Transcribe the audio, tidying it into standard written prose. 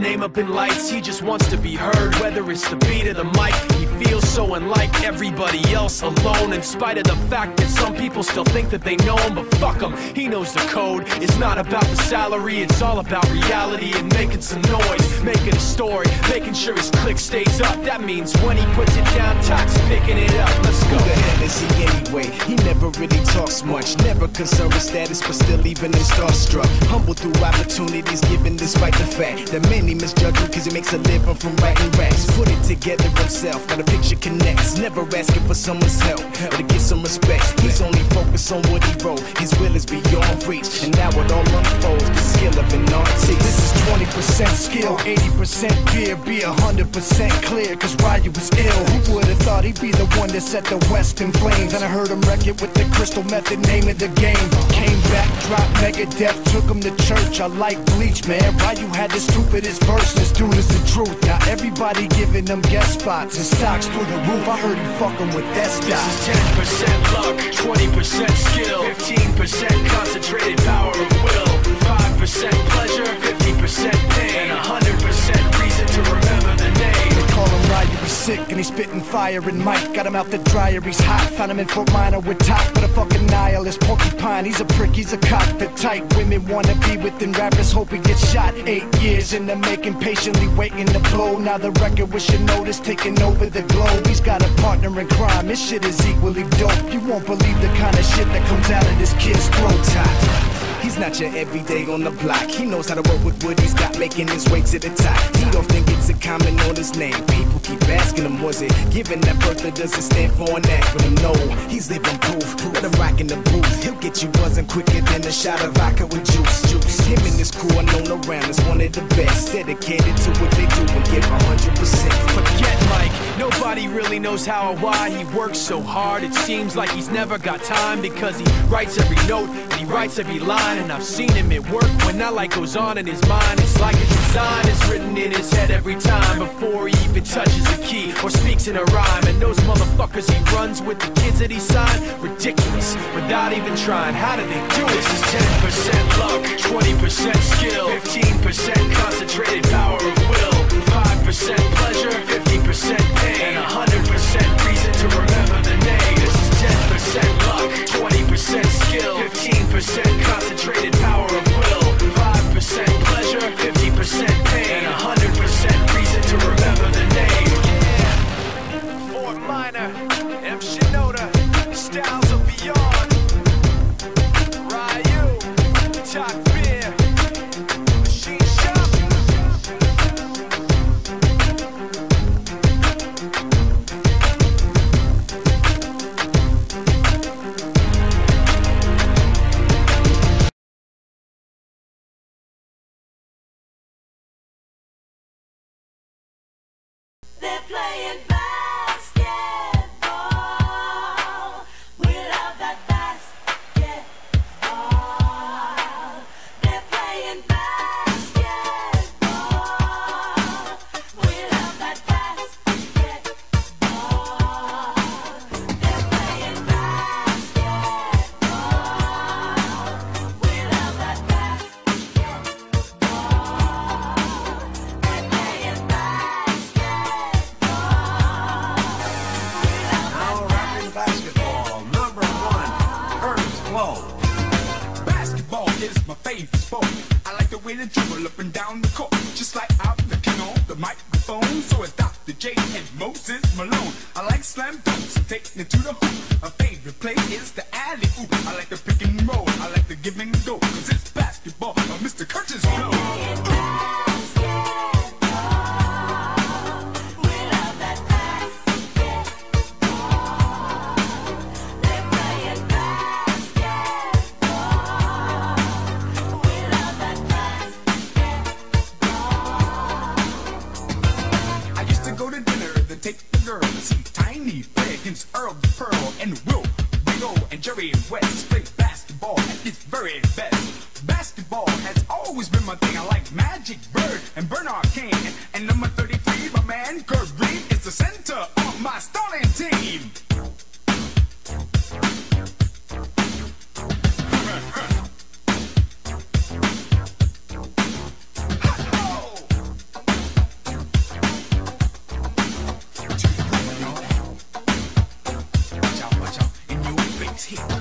name up in lights. He just wants to be heard, whether it's the beat of the mic. He feels so unlike everybody else, alone, in spite of the fact that some people still think that they know him. But fuck him, he knows the code. It's not about the salary, it's all about reality and making some noise, making a story, making sure his click stays up. That means when he puts it down, Tox picking it up. Let's go. Who the hell is he anyway? He never really talks much, never concerned with status, but still even him starstruck. Humble through opportunities given despite the fact that many misjudge him cause he makes a living from writing raps. Put it together himself, now the picture connects. Never asking for someone's help or to get some respect. He's only focused on what he wrote. His will is beyond reach, and now it all unfolds. The skill of an artist. This is 20% skill, 80% fear. Be 100% clear, cause Ryu was ill. Who would've thought he'd be the one that set the West in flames? And I heard him wreck it with the Crystal Method, name of the game. Came back, dropped Megadeth, took him to church. I like Bleach, man. Ryu had the stupidest verse, this dude is the truth. Now everybody giving them guest spots and stocks through the roof. I heard he fucking with that stock. This is 10% luck, 20% skill, 15% concentrated power of will, 5% pleasure, 50% pain, and 100% reason to remember the name. They call him Ryu, he's sick and he's spitting fire. And Mike got him out the dryer, he's hot. Found him in Fort Minor with top, but a fucking nihilist porcupine. He's a prick, he's a cock. The type women wanna be within rappers, hope he gets shot. 8 years in the making, patiently waiting to blow. Now the record with your notice taking over the globe. He's got a partner in crime, his shit is equally dope. You won't believe the kind of shit that comes out of this kid's throat. He's not your everyday on the block. He knows how to work with what he's got, making his way to the top. He often gets a comment on his name. People keep asking him, was it given that birth, or does it stand for an acronym? No, he's living proof. Let him rock in the booth. He'll get you buzzing quicker than a shot of vodka with juice. Him and his crew are known around as one of the best. Dedicated to what they do and give 100%. Forget Mike, nobody really knows how or why he works so hard. It seems like he's never got time, because he writes every note and he writes every line. And I've seen him at work when that light goes on in his mind. It's like a design is written in his head every time, before he even touches a key or speaks in a rhyme. And those motherfuckers he runs with, the kids that he signed, ridiculous, without even trying. How do they do it? This is 10% luck, 20% skill, 15% concentrated power of will, 5% pleasure, 50% pain, and 100% reason to remember the name. This is 10% luck, 20% skill, 15% concentrated power of will, 5% pleasure, 50% pain, and 100% reason to remember the name. Yeah. Fort Minor, M. Shinoda, Styles of Beyond, Ryu, Talk Beer, Machine Shop. They're playing basketball. We love that basketball. They're playing basketball. We love that basketball. They're playing basketball. We love that basketball. They're playing Basketball, number 1, Curtis Blow. Basketball is my favorite sport. I like the way they dribble up and down the court, just like I'm looking on the microphone. So it's Dr. J and Moses Malone. I like slam dunks and taking it to the hoop. My favorite play is the alley-oop. I like the pick and roll, I like the give and go, cause it's basketball by Mr. Curtis Blow. Take the girl to see Tiny play against Earl the Pearl and Will Ringo and Jerry West play basketball at its very best. Basketball has always been my thing. I like Magic Bird and Bernard King, and number 33, my man Kurt Green, is the center of my starting team. hit.